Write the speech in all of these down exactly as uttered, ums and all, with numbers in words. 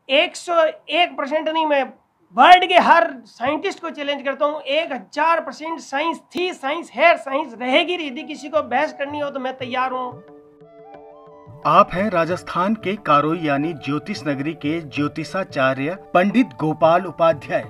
एक सौ एक परसेंट नहीं, मैं वर्ल्ड के हर साइंटिस्ट को चैलेंज करता हूँ, एक हजार परसेंट साइंस थी, साइंस है, साइंस रहेगी। यदि किसी को बहस करनी हो तो मैं तैयार हूँ। आप हैं राजस्थान के कारोई यानी ज्योतिष नगरी के ज्योतिषाचार्य पंडित गोपाल उपाध्याय।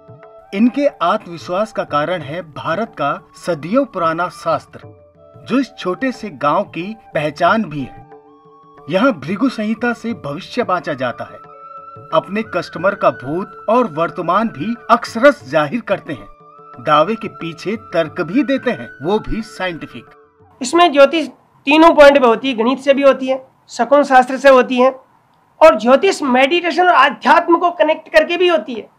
इनके आत्मविश्वास का कारण है भारत का सदियों पुराना शास्त्र, जो इस छोटे से गांव की पहचान भी है। यहाँ भृगु संहिता से भविष्य बांचा जाता है। अपने कस्टमर का भूत और वर्तमान भी अक्षरश जाहिर करते हैं। दावे के पीछे तर्क भी देते हैं, वो भी साइंटिफिक। इसमें ज्योतिष तीनों पॉइंट पे होती है, गणित से भी होती है, शकुन शास्त्र से होती है, और ज्योतिष मेडिटेशन और आध्यात्म को कनेक्ट करके भी होती है।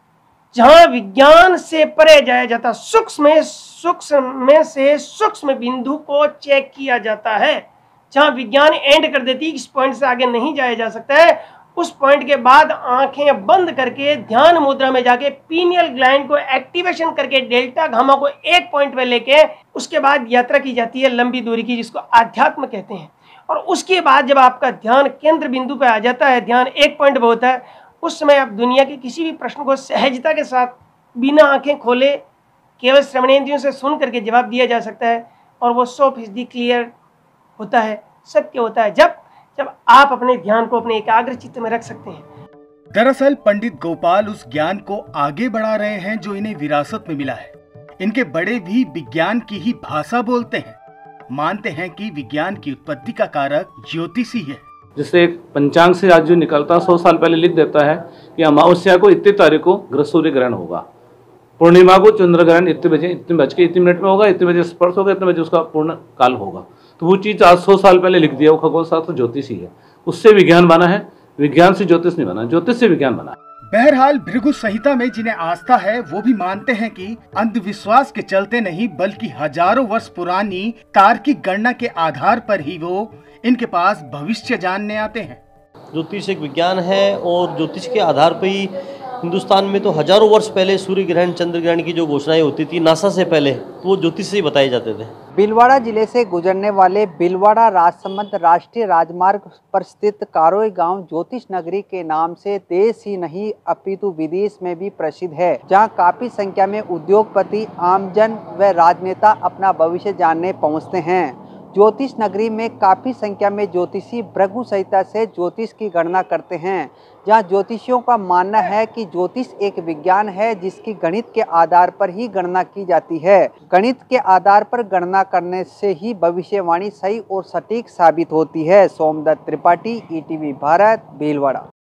जहां विज्ञान से परे जाया जाता, सूक्ष्म में सूक्ष्म में से सूक्ष्म बिंदु को चेक किया जाता है। जहां विज्ञान एंड कर देती है, इस पॉइंट से आगे नहीं जाया जा सकता है, उस पॉइंट के बाद आंखें बंद करके ध्यान मुद्रा में जाके पीनियल ग्लैंड को एक्टिवेशन करके डेल्टा गामा को एक पॉइंट पे लेके उसके बाद यात्रा की जाती है लंबी दूरी की, जिसको आध्यात्म कहते हैं। और उसके बाद जब आपका ध्यान केंद्र बिंदु पे आ जाता है, ध्यान एक पॉइंट पे होता है, उस समय आप दुनिया के किसी भी प्रश्न को सहजता के साथ बिना आंखें खोले केवल श्रवणेंद्रियों से सुन करके जवाब दिया जा सकता है। और वो सौ फीसदी क्लियर होता है, सत्य होता है, जब जब आप अपने ध्यान को अपने एकाग्र चित्त में रख सकते हैं। दरअसल पंडित गोपाल उस ज्ञान को आगे बढ़ा रहे हैं जो इन्हें विरासत में मिला है। इनके बड़े भी विज्ञान की ही भाषा बोलते हैं, मानते हैं कि विज्ञान की उत्पत्ति का कारक ज्योतिष ही है। जैसे एक पंचांग से आज जो निकलता है, सौ साल पहले लिख देता है कि अमावस्या को इतनी तारीख को सूर्य ग्रहण होगा, पूर्णिमा को चंद्र ग्रहण इतने बजे इतने बज के इतने मिनट में होगा, इतने बजे स्पर्श होगा, इतने बजे उसका पूर्ण काल होगा। तो वो चीज़ आज सौ साल पहले लिख दिया, वो खगोल शास्त्र ज्योतिष ही है। उससे विज्ञान बना है, विज्ञान से ज्योतिष नहीं बना, ज्योतिष से विज्ञान बना है। बहरहाल भृगु संहिता में जिन्हें आस्था है वो भी मानते हैं कि अंधविश्वास के चलते नहीं, बल्कि हजारों वर्ष पुरानी तार्किक गणना के आधार पर ही वो इनके पास भविष्य जानने आते हैं। ज्योतिष एक विज्ञान है और ज्योतिष के आधार पर ही हिंदुस्तान में तो हजारों वर्ष पहले सूर्य ग्रहण चंद्र ग्रहण की जो घोषणाएं होती थी नासा से पहले, तो वो ज्योतिष से ही बताए जाते थे। भीलवाड़ा जिले से गुजरने वाले भीलवाड़ा राजसमंद राष्ट्रीय राजमार्ग पर स्थित कारोई गांव ज्योतिष नगरी के नाम से देश ही नहीं अपितु विदेश में भी प्रसिद्ध है, जहां काफी संख्या में उद्योगपति, आमजन व राजनेता अपना भविष्य जानने पहुंचते हैं। ज्योतिष नगरी में काफ़ी संख्या में ज्योतिषी भृगु संहिता से ज्योतिष की गणना करते हैं, जहां ज्योतिषियों का मानना है कि ज्योतिष एक विज्ञान है जिसकी गणित के आधार पर ही गणना की जाती है। गणित के आधार पर गणना करने से ही भविष्यवाणी सही और सटीक साबित होती है। Somdatt Tripathi, E T V Bharat, Bhilwara.